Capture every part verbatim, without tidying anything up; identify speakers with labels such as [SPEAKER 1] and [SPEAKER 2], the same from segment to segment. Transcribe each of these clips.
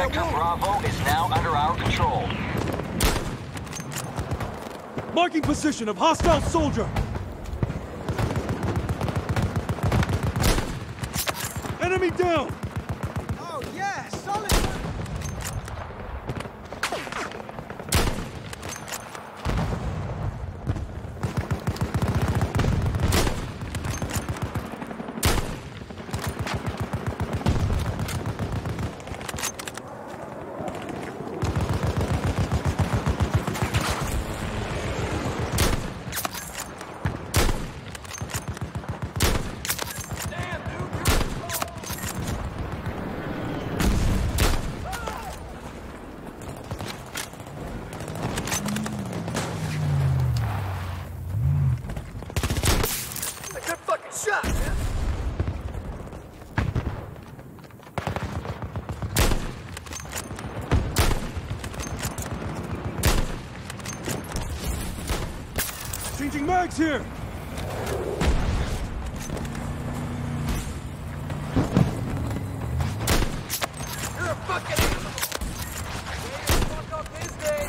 [SPEAKER 1] Sector Bravo is now under our control.
[SPEAKER 2] Marking position of hostile soldier. Enemy down.
[SPEAKER 3] Oh, yeah, solid. Shot, man.
[SPEAKER 2] Changing mags here.
[SPEAKER 3] You're a fucking animal. Yeah, fuck up his day.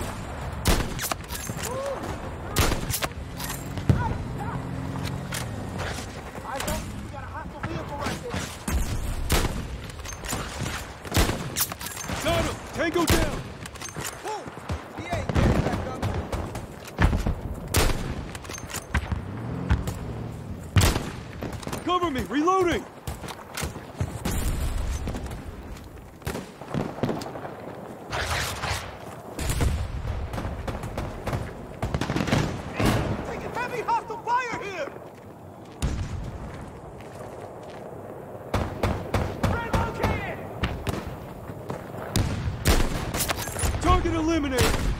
[SPEAKER 2] Got him! Tango down!
[SPEAKER 3] Whoa! He ain't getting back up.
[SPEAKER 2] Cover me! Reloading!
[SPEAKER 3] Taking heavy hostile fire here!
[SPEAKER 2] Target eliminated!